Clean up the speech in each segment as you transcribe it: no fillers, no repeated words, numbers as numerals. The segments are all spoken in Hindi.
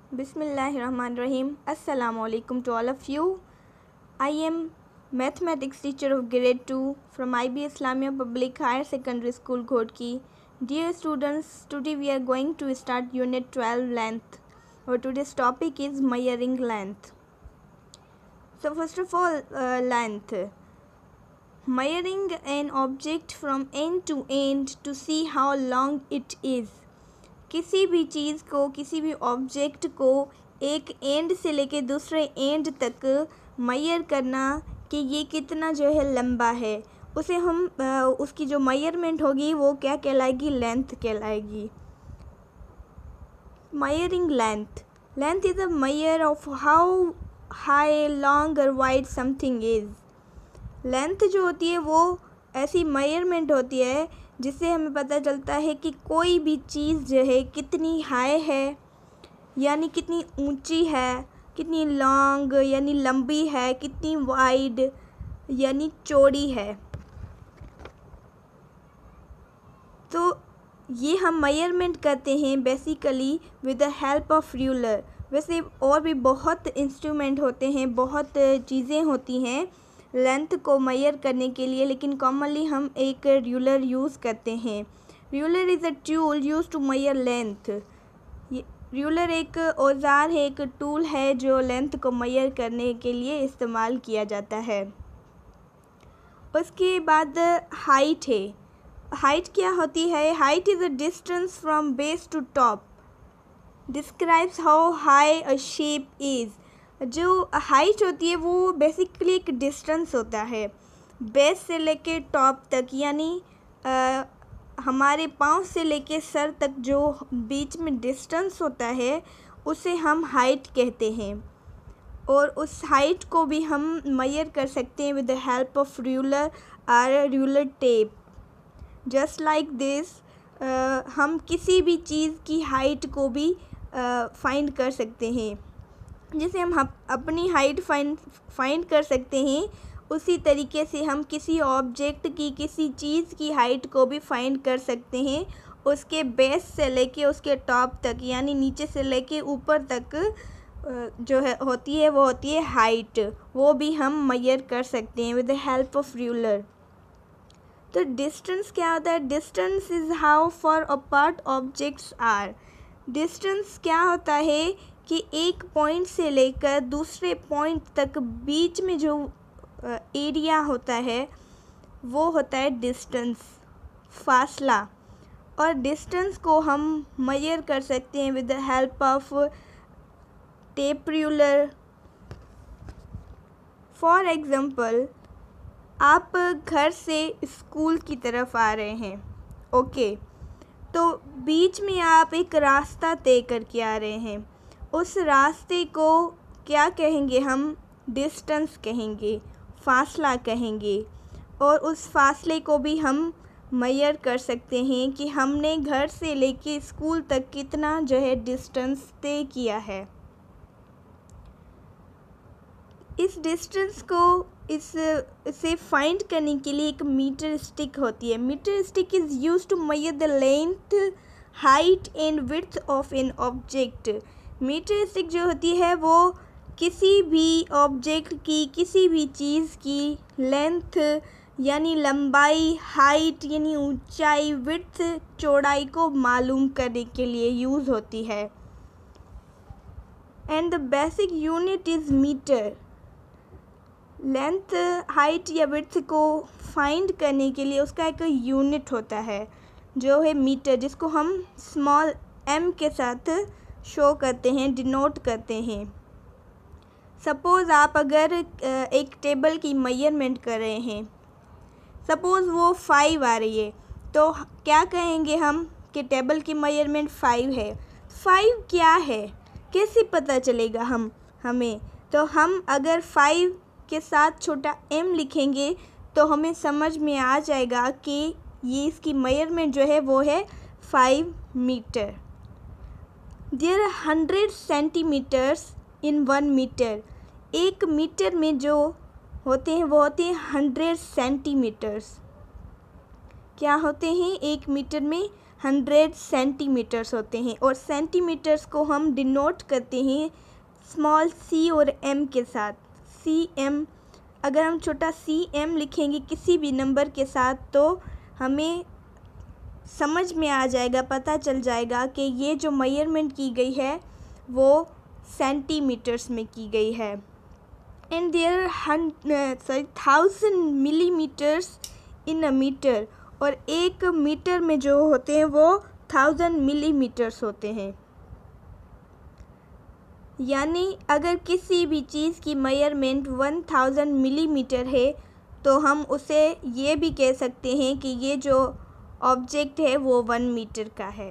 Bismillahirrahmanirrahim. Assalamu alaikum to all of you. I am mathematics teacher of grade 2 from IB Islamia Public Higher Secondary School Ghodki. Dear students, today we are going to start unit 12 length. Or today's topic is measuring length. So first of all, length. Measuring an object from end to end to see how long it is. किसी भी चीज़ को, किसी भी ऑब्जेक्ट को एक एंड से लेके दूसरे एंड तक मेजर करना कि ये कितना जो है लंबा है, उसे हम उसकी जो मेजरमेंट होगी वो क्या कहलाएगी, लेंथ कहलाएगी. Measuring length. Length is a measure of how high, long और वाइड समथिंग इज़. लेंथ जो होती है वो ऐसी मेजरमेंट होती है जिससे हमें पता चलता है कि कोई भी चीज़ जो है कितनी हाई है यानी कितनी ऊंची है, कितनी लॉन्ग यानी लंबी है, कितनी वाइड यानी चौड़ी है. तो ये हम मेजरमेंट करते हैं basically with the help of ruler. वैसे और भी बहुत इंस्ट्रूमेंट होते हैं, बहुत चीज़ें होती हैं लेंथ को मेजर करने के लिए, लेकिन कॉमनली हम एक रूलर यूज़ करते हैं. Ruler is a tool use to measure length. Ruler एक औजार है, एक टूल है जो लेंथ को मेजर करने के लिए इस्तेमाल किया जाता है. उसके बाद हाइट है. हाइट क्या होती है? Height is a distance from base to top. Describes how high a shape is. जो हाइट होती है वो बेसिकली एक डिस्टेंस होता है बेस से लेके टॉप तक, यानी हमारे पाँव से लेके सर तक जो बीच में डिस्टेंस होता है उसे हम हाइट कहते हैं. और उस हाइट को भी हम मेजर कर सकते हैं with the help of ruler और ruler tape. Just like this हम किसी भी चीज़ की हाइट को भी फाइंड कर सकते हैं. जिसे हम अपनी हाइट फाइंड कर सकते हैं, उसी तरीके से हम किसी ऑब्जेक्ट की, किसी चीज़ की हाइट को भी फाइंड कर सकते हैं. उसके बेस से लेके उसके टॉप तक, यानी नीचे से लेके ऊपर तक जो है होती है वो होती है हाइट. वो भी हम मेजर कर सकते हैं with the help of ruler. तो डिस्टेंस क्या होता है? Distance is how far apart objects are. Distance क्या होता है कि एक पॉइंट से लेकर दूसरे पॉइंट तक बीच में जो एरिया होता है वो होता है डिस्टेंस, फासला. और डिस्टेंस को हम मेजर कर सकते हैं with the help of tape ruler. For example, आप घर से स्कूल की तरफ आ रहे हैं, ओके. तो बीच में आप एक रास्ता तय करके आ रहे हैं. उस रास्ते को क्या कहेंगे हम? डिस्टेंस कहेंगे, फासला कहेंगे. और उस फासले को भी हम मेजर कर सकते हैं कि हमने घर से लेके स्कूल तक कितना जो है डिस्टेंस तय किया है. इस डिस्टेंस को इसे फाइंड करने के लिए एक मीटर स्टिक होती है. Metre stick is use to measure the length, height and width of an object. Metre stick जो होती है वो किसी भी ऑब्जेक्ट की, किसी भी चीज़ की लेंथ यानी लंबाई, हाइट यानी ऊंचाई, विड्थ चौड़ाई को मालूम करने के लिए यूज़ होती है. And the basic unit is metre. Length, height या विड्थ को फाइंड करने के लिए उसका एक यूनिट होता है जो है मीटर, जिसको हम स्मॉल m के साथ शो करते हैं, डिनोट करते हैं. सपोज़ आप अगर एक टेबल की मेजरमेंट कर रहे हैं, सपोज़ वो 5 आ रही है, तो क्या कहेंगे हम कि टेबल की मेजरमेंट 5 है. 5 क्या है, कैसे पता चलेगा हमें? तो हम अगर 5 के साथ छोटा m लिखेंगे तो हमें समझ में आ जाएगा कि ये इसकी मेजरमेंट जो है वो है 5 metre. There 100 centimetres in 1 metre. एक मीटर में जो होते हैं वो होते हैं 100 सेंटीमीटर्स. क्या होते हैं? एक मीटर में 100 सेंटीमीटर्स होते हैं और सेंटीमीटर्स को हम डिनोट करते हैं स्मॉल c और m के साथ। cm, अगर हम छोटा cm लिखेंगे किसी भी नंबर के साथ तो हमें समझ में आ जाएगा, पता चल जाएगा कि ये जो मेजरमेंट की गई है वो सेंटीमीटर्स में की गई है। And there 1000 millimetres in a metre, और एक मीटर में जो होते हैं वो 1000 मिलीमीटर्स होते हैं। यानी अगर किसी भी चीज़ की मेजरमेंट 1000 मिलीमीटर है तो हम उसे ये भी कह सकते हैं कि ये जो ऑब्जेक्ट है वो 1 मीटर का है।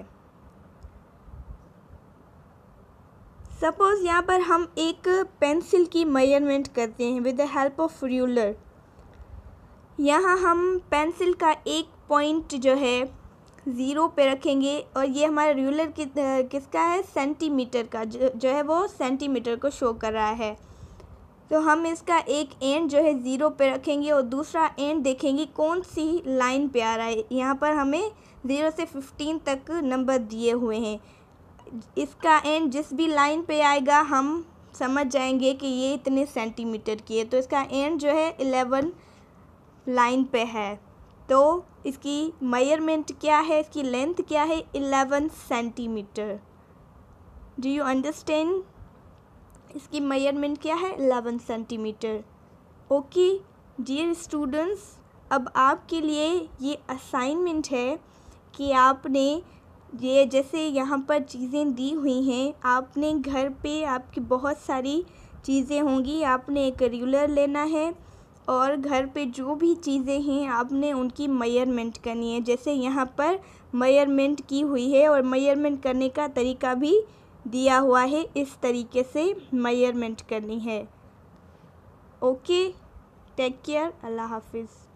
सपोज़ यहाँ पर हम एक पेंसिल की मेजरमेंट करते हैं with the help of ruler. यहाँ हम पेंसिल का एक पॉइंट जो है 0 पे रखेंगे और ये हमारा रूलर किसका है, सेंटीमीटर का, जो है वो सेंटीमीटर को शो कर रहा है। तो हम इसका एक एंड जो है 0 पे रखेंगे और दूसरा एंड देखेंगे कौन सी लाइन पे आ रहा है। यहाँ पर हमें 0 से 15 तक नंबर दिए हुए हैं। इसका एंड जिस भी लाइन पे आएगा हम समझ जाएंगे कि ये इतने सेंटीमीटर की है। तो इसका एंड जो है 11 लाइन पे है, तो इसकी मेजरमेंट क्या है, इसकी लेंथ क्या है, 11 सेंटीमीटर। Do you understand? इसकी मेजरमेंट क्या है, 11 सेंटीमीटर। ओके डियर स्टूडेंट्स, अब आपके लिए ये असाइनमेंट है कि आपने ये जैसे यहाँ पर चीज़ें दी हुई हैं, आपने घर पे आपकी बहुत सारी चीज़ें होंगी, आपने एक रूलर लेना है और घर पे जो भी चीज़ें हैं आपने उनकी मेजरमेंट करनी है। जैसे यहाँ पर मेजरमेंट की हुई है और मेजरमेंट करने का तरीका भी दिया हुआ है, इस तरीके से मेजरमेंट करनी है। ओके, टेक केयर, अल्लाह हाफिज़।